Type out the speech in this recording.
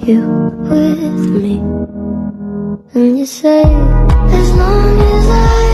you with me. And you say, as long as I